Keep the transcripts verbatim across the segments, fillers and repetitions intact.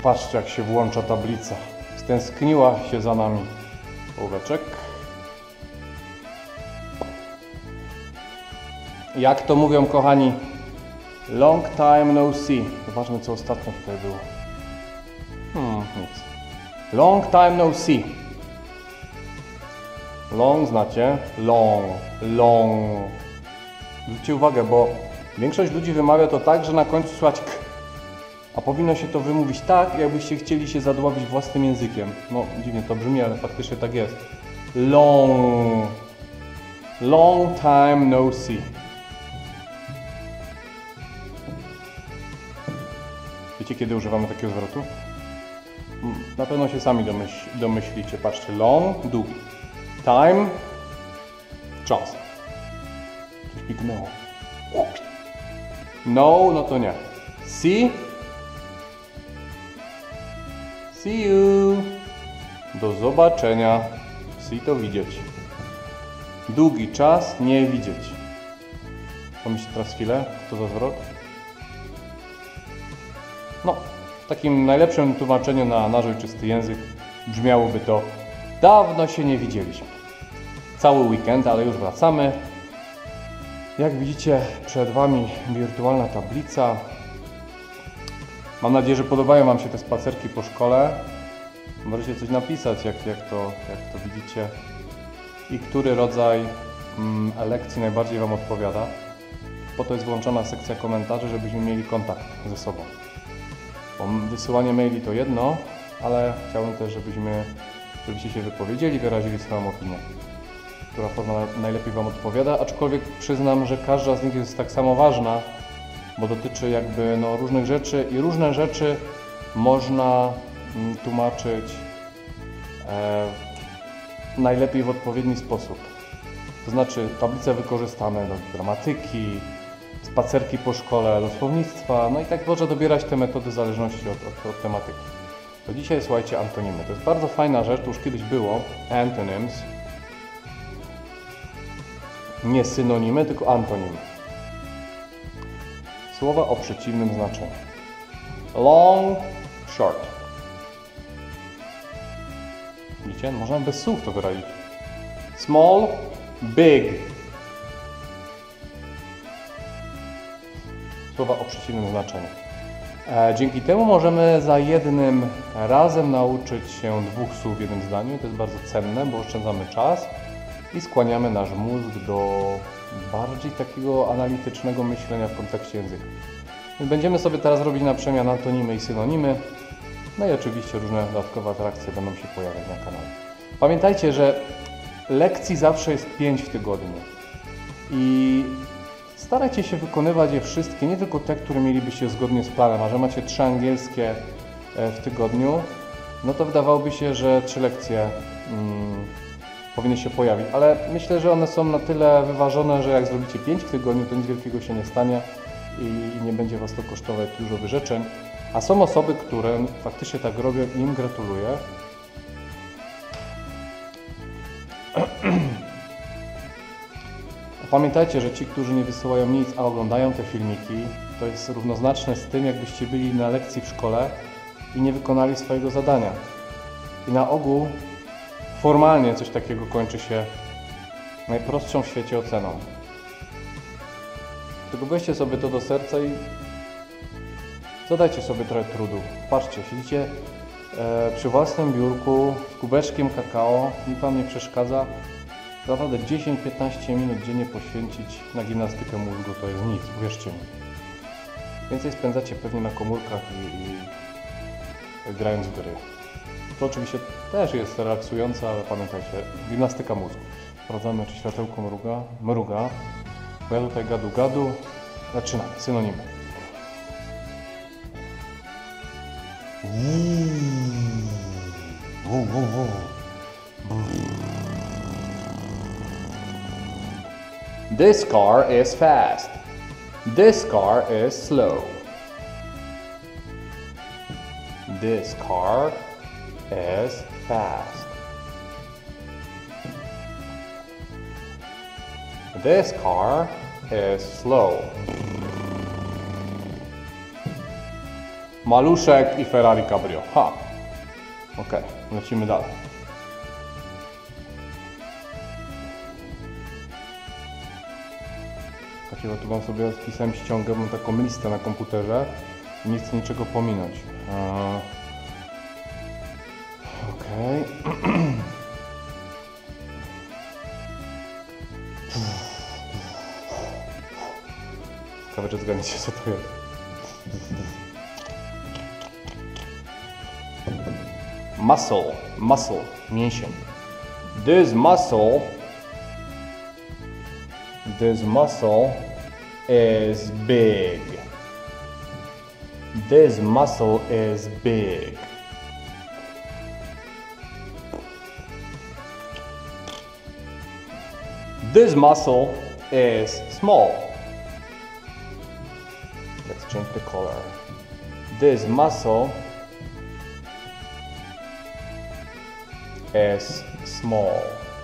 Patrzcie, jak się włącza tablica. Stęskniła się za nami. Ołóweczek. Jak to mówią, kochani? Long time no see. Zobaczmy, co ostatnio tutaj było. Hmm, nic. Long time no see. Long znacie? Long, long. Zwróćcie uwagę, bo większość ludzi wymawia to tak, że na końcu słychać k. A powinno się to wymówić tak, jakbyście chcieli się zadławić własnym językiem. No, dziwnie to brzmi, ale faktycznie tak jest. Long. Long time no see. Wiecie, kiedy używamy takiego zwrotu? Na pewno się sami domyśl, domyślicie. Patrzcie, long, długi. Time, czas. Coś pignęło. No, no to nie. See, see you. Do zobaczenia. See to widzieć. Długi czas, nie widzieć. Pomyślcie teraz chwilę, co to za zwrot? No, w takim najlepszym tłumaczeniu na nasz ojczysty język brzmiałoby to: dawno się nie widzieliśmy. Cały weekend, ale już wracamy. Jak widzicie, przed Wami wirtualna tablica. Mam nadzieję, że podobają Wam się te spacerki po szkole. Możecie coś napisać, jak, jak, to, jak to widzicie. I który rodzaj mm, lekcji najbardziej Wam odpowiada. Po to jest włączona sekcja komentarzy, żebyśmy mieli kontakt ze sobą. Bo wysyłanie maili to jedno, ale chciałbym też, żebyśmy, żebyście się wypowiedzieli, wyrazili swoją opinię, która forma najlepiej Wam odpowiada, aczkolwiek przyznam, że każda z nich jest tak samo ważna, bo dotyczy jakby no, różnych rzeczy i różne rzeczy można mm, tłumaczyć e, najlepiej w odpowiedni sposób. To znaczy tablice wykorzystane do gramatyki, spacerki po szkole, do słownictwa, no i tak można dobierać te metody w zależności od, od, od tematyki. To dzisiaj słuchajcie, antonimy. To jest bardzo fajna rzecz, to już kiedyś było, antonyms. Nie synonimy, tylko antonimy. Słowa o przeciwnym znaczeniu. Long, short. Widzicie? Można bez słów to wyrazić. Small, big. Słowa o przeciwnym znaczeniu. E, dzięki temu możemy za jednym razem nauczyć się dwóch słów w jednym zdaniu. To jest bardzo cenne, bo oszczędzamy czas i skłaniamy nasz mózg do bardziej takiego analitycznego myślenia w kontekście języka. Więc będziemy sobie teraz robić na przemian antonimy i synonimy. No i oczywiście różne dodatkowe atrakcje będą się pojawiać na kanale. Pamiętajcie, że lekcji zawsze jest pięć w tygodniu. I starajcie się wykonywać je wszystkie, nie tylko te, które mielibyście zgodnie z planem, a że macie trzy angielskie w tygodniu, no to wydawałoby się, że trzy lekcje hmm, powinny się pojawić, ale myślę, że one są na tyle wyważone, że jak zrobicie pięć w tygodniu, to nic wielkiego się nie stanie i nie będzie Was to kosztować dużo wyrzeczeń. A są osoby, które faktycznie tak robią i im gratuluję. Pamiętajcie, że ci, którzy nie wysyłają nic, a oglądają te filmiki, to jest równoznaczne z tym, jakbyście byli na lekcji w szkole i nie wykonali swojego zadania. I na ogół formalnie coś takiego kończy się najprostszą w świecie oceną. Tylko weźcie sobie to do serca i zadajcie sobie trochę trudu. Patrzcie, siedzicie e, przy własnym biurku z kubeczkiem kakao, nikt Wam nie przeszkadza. Naprawdę dziesięć do piętnastu minut dziennie poświęcić na gimnastykę mózgu to jest nic, uwierzcie mi. Więcej spędzacie pewnie na komórkach i, i grając w gry. To oczywiście też jest relaksujące, ale pamiętajcie, gimnastyka mózgu. Sprawdzamy, czy światełko mruga, mruga. Bo ja tutaj gadu gadu. Zaczynamy, synonimy. This car is fast. This car is slow. This car is fast. This car is slow. Maluszek i Ferrari Cabrio. Ha! Ok, lecimy dalej. Takiego tu mam sobie wpisałem ściągę, mam taką listę na komputerze i nie chcę niczego pominąć. Eee, ok. Ciekawe, czy zgadniecie, co to jest. Muscle, muscle, mięsień. This muscle, this muscle is big. This muscle is big. This muscle is small. Let's change the color. This muscle is small.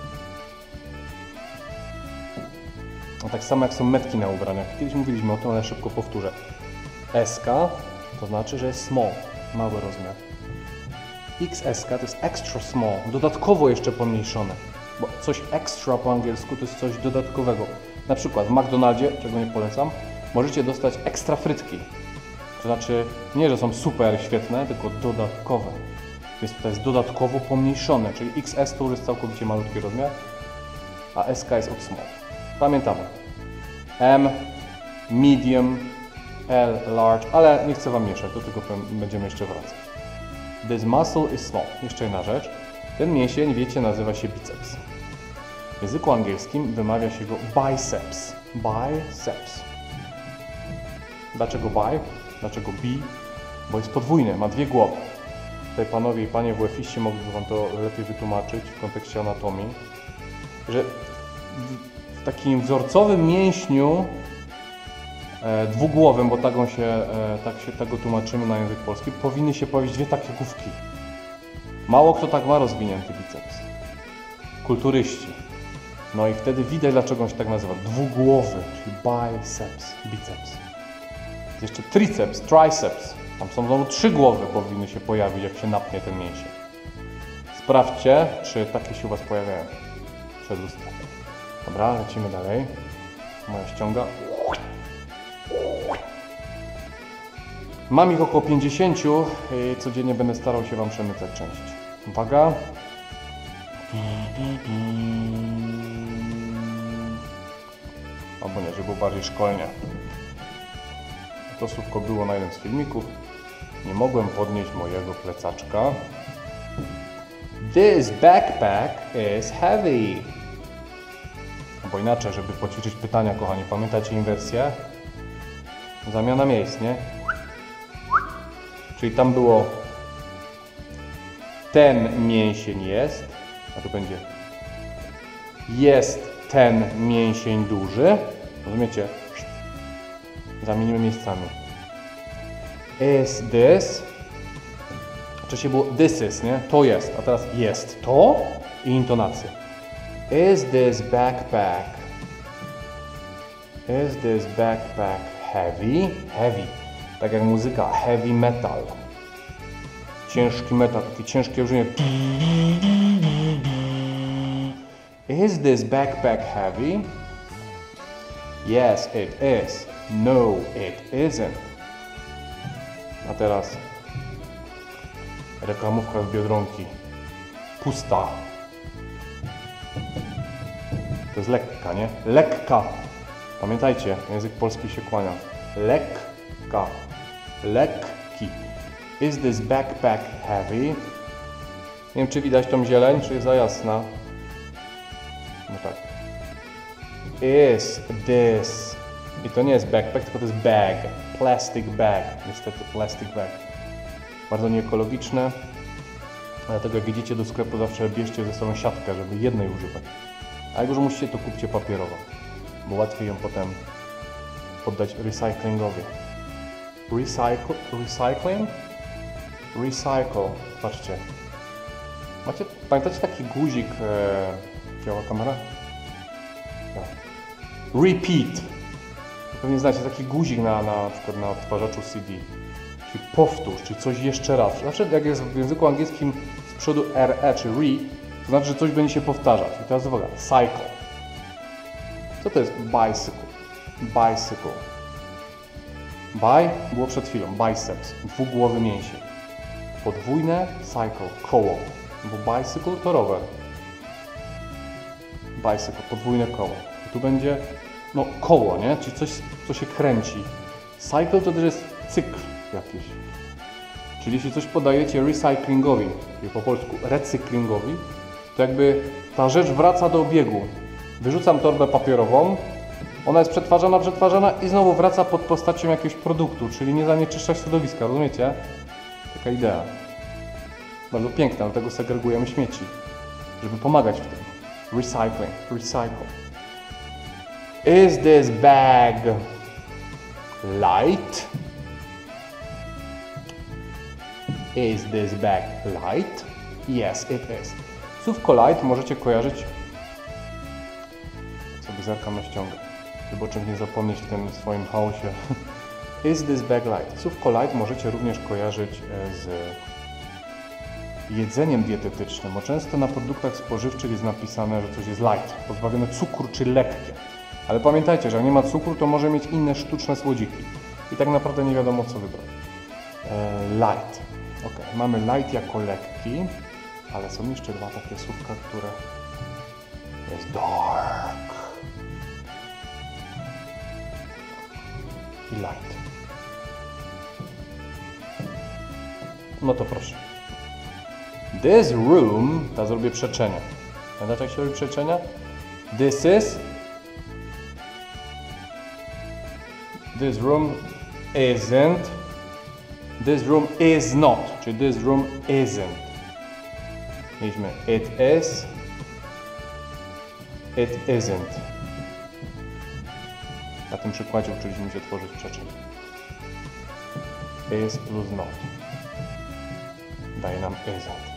No tak samo jak są metki na ubraniach. Kiedyś mówiliśmy o tym, ale szybko powtórzę. S K to znaczy, że jest small, mały rozmiar. X S K to jest extra small, dodatkowo jeszcze pomniejszone. Bo coś extra po angielsku to jest coś dodatkowego. Na przykład w McDonaldzie, czego nie polecam, możecie dostać ekstra frytki. To znaczy nie, że są super świetne, tylko dodatkowe. Więc tutaj jest dodatkowo pomniejszone, czyli X S to już jest całkowicie malutki rozmiar, a S K jest od small. Pamiętamy. M, medium, L, large, ale nie chcę Wam mieszać, do tego będziemy jeszcze wracać. This muscle is small. Jeszcze jedna rzecz. Ten mięsień, wiecie, nazywa się biceps. W języku angielskim wymawia się go biceps. Biceps. Dlaczego bi? Dlaczego bi? Bo jest podwójny, ma dwie głowy. Tutaj panowie i panie W F iści mogliby Wam to lepiej wytłumaczyć w kontekście anatomii, że w takim wzorcowym mięśniu e, dwugłowym, bo tak, on się, e, tak się tego tłumaczymy na język polski, powinny się pojawić dwie takie główki. Mało kto tak ma rozwinięty biceps. Kulturyści. No i wtedy widać, dlaczego on się tak nazywa. Dwugłowy, czyli biceps, biceps. Jest jeszcze triceps, triceps. Tam są znowu trzy głowy, powinny się pojawić, jak się napnie ten mięsień. Sprawdźcie, czy takie się u Was pojawiają przed lustrem. Dobra, lecimy dalej. Moja ściąga. Mam ich około pięćdziesięciu i codziennie będę starał się Wam przemycać część. Uwaga. Albo nie, żeby było bardziej szkolnie. To słówko było na jednym z filmików. Nie mogłem podnieść mojego plecaczka. This backpack is heavy. Albo inaczej, żeby poćwiczyć pytania, kochani. Pamiętacie inwersję? Zamiana miejsc, nie? Czyli tam było ten mięsień jest, a tu będzie jest ten mięsień duży. Rozumiecie? Zamienimy miejscami. Is this. Wcześniej było this is, nie? To jest, a teraz jest to i intonacja. Is this backpack Is this backpack heavy? Heavy. Tak jak muzyka, heavy metal. Ciężki metal, takie ciężkie brzmienie. Is this backpack heavy? Yes, it is. No, it isn't. A teraz reklamówka z Biedronki. Pusta. To jest lekka, nie? Lekka. Pamiętajcie, język polski się kłania. Lekka. Lekki. Is this backpack heavy? Nie wiem, czy widać tą zieleń, czy jest za jasna. No tak. Is this. I to nie jest backpack, tylko to jest bag. Plastic bag. Niestety, plastic bag. Bardzo nieekologiczne. Dlatego jak idziecie do sklepu, zawsze bierzcie ze sobą siatkę, żeby jednej używać. A jak już musicie, to kupcie papierową, bo łatwiej ją potem poddać recyklingowi. Recycle? Recycling? Recycle. Patrzcie. Macie, pamiętacie taki guzik, e, działa kamera? No. Repeat. Pewnie znacie taki guzik na, na, na przykład na odtwarzaczu C D. czyli powtórz, czyli coś jeszcze raz. Zawsze jak jest w języku angielskim z przodu re czy re, to znaczy, że coś będzie się powtarzać. I teraz uwaga, cycle. Co to jest bicycle? Bicycle. Bi było przed chwilą, biceps, dwugłowy mięsień. Podwójne, cycle, koło, bo bicycle to rower. Bicycle, podwójne koło. I tu będzie, no, koło, nie? Czyli coś, co się kręci. Cycle to też jest cykl jakiś. Czyli jeśli coś podajecie recyklingowi, czyli po polsku recyklingowi, to jakby ta rzecz wraca do obiegu. Wyrzucam torbę papierową, ona jest przetwarzana, przetwarzana i znowu wraca pod postacią jakiegoś produktu, czyli nie zanieczyszcza środowiska, rozumiecie? Taka idea. Bardzo piękna, dlatego segregujemy śmieci, żeby pomagać w tym. Recycling, recycle. Is this bag light? Is this bag light? Yes, it is. Słówko light możecie kojarzyć, sobie zerkam na ściągę, żeby o czymś nie zapomnieć w tym swoim chaosie. Is this bag light? Słówko light możecie również kojarzyć z jedzeniem dietetycznym, bo często na produktach spożywczych jest napisane, że coś jest light, pozbawione cukru czy lekkie. Ale pamiętajcie, że jak nie ma cukru, to może mieć inne sztuczne słodziki. I tak naprawdę nie wiadomo, co wybrać. E, light. Ok, mamy light jako lekki, ale są jeszcze dwa takie słówka, które jest dark i light. No to proszę. This room, teraz zrobię przeczenie. Pamiętacie, jak się robi przeczenia? This is, this room isn't, this room is not, czyli this room isn't. Mieliśmy it is, it isn't. Na tym przykładzie uczyliśmy się tworzyć przeczeń. Is plus not daje nam isn't.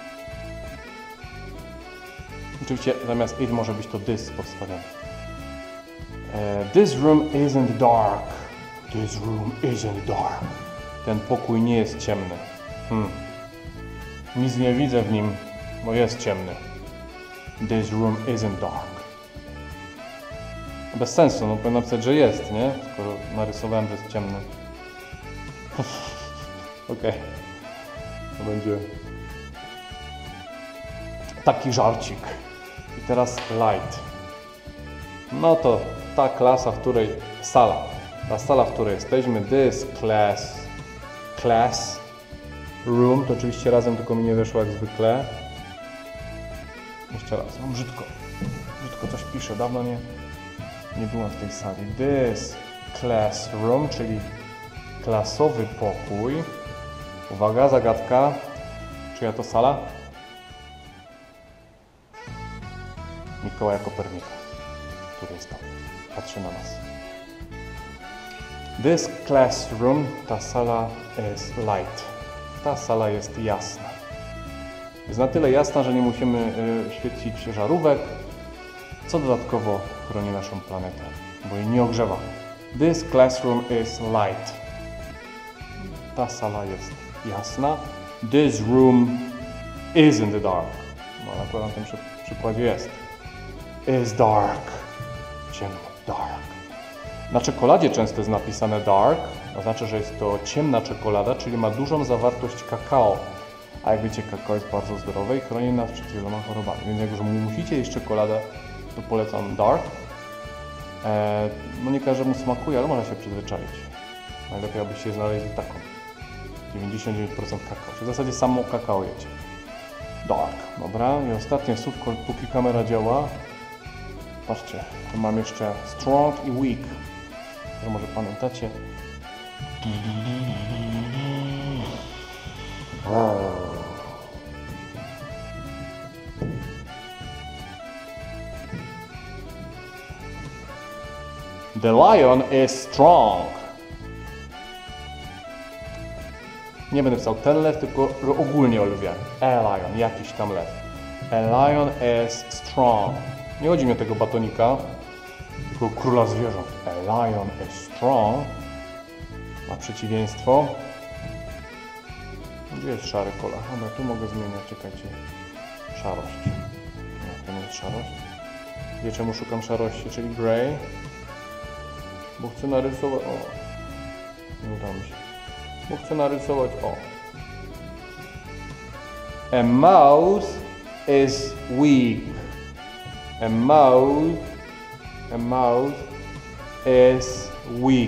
Oczywiście zamiast it może być to this podstawione. Uh, this room isn't dark. This room isn't dark. Ten pokój nie jest ciemny. Hmm. Nic nie widzę w nim, bo jest ciemny. This room isn't dark. Bez sensu, no powinien napisać, że jest, nie? Skoro narysowałem, że jest ciemny. Okej. Okay. To będzie taki żarcik. I teraz light. No to ta klasa, w której sala. Ta sala, w której jesteśmy. This class. Class. Room. To oczywiście razem, tylko mi nie wyszło jak zwykle. Jeszcze raz. No brzydko. Brzydko coś piszę. Dawno nie, nie byłem w tej sali. This classroom, czyli klasowy pokój. Uwaga, zagadka. Czyja to sala? Mikołaja Kopernika, który jest tam. Patrzy na nas. This classroom, ta sala is light. Ta sala jest jasna. Jest na tyle jasna, że nie musimy y, świecić żarówek, co dodatkowo chroni naszą planetę, bo jej nie ogrzewa. This classroom is light. Ta sala jest jasna. This room isn't dark. No akurat na tym przy, przykładzie jest. Is dark. Ciemno. Dark. Na czekoladzie często jest napisane dark. Oznacza, że jest to ciemna czekolada, czyli ma dużą zawartość kakao. A jak wiecie, kakao jest bardzo zdrowe i chroni nas przed wieloma chorobami. Więc jak już musicie jeść czekoladę, to polecam dark. Eee, no nie każdemu smakuje, ale można się przyzwyczaić. Najlepiej, abyście znaleźli taką. dziewięćdziesiąt dziewięć procent kakao. W zasadzie samo kakao jecie. Dark. Dobra. I ostatnie słówko, póki kamera działa. Patrzcie, tu mam jeszcze strong i weak. To może pamiętacie. The lion is strong. Nie będę pisał ten lew, tylko ogólnie o lwie. A lion, jakiś tam lew. A lion is strong. Nie chodzi mi o tego batonika, tylko króla zwierząt. A lion is strong. A przeciwieństwo Gdzie jest szary kolor? Dobra, tu mogę zmieniać, czekajcie. Szarość. No, to nie jest szarość. Wie czemu szukam szarości, czyli gray. Bo chcę narysować... O! Nie udało mi się. Bo chcę narysować... O! A mouse is weak. A mouse... A mouse is weak.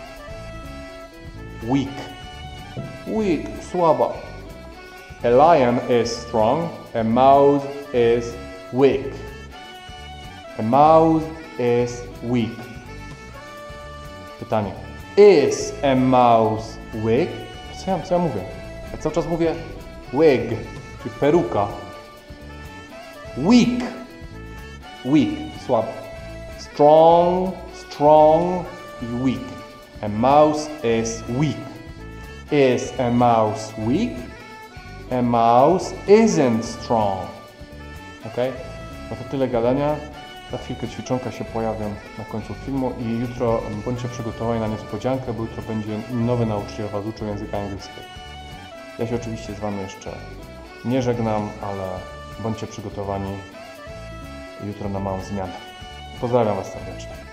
Weak. Weak, słaba. A lion is strong. A mouse is weak. A mouse is weak. Pytanie. Is a mouse weak? Co ja, co ja mówię? Ja cały czas mówię wig, czyli peruka. Weak. Weak, słaba. Strong, strong i weak. A mouse is weak. Is a mouse weak? A mouse isn't strong. Ok? No to tyle gadania. Za chwilkę ćwiczonka się pojawią na końcu filmu i jutro bądźcie przygotowani na niespodziankę, bo jutro będzie nowy nauczyciel Was uczył języka angielskiego. Ja się oczywiście z Wami jeszcze nie żegnam, ale bądźcie przygotowani jutro na małą zmianę. Pozdrawiam Was serdecznie.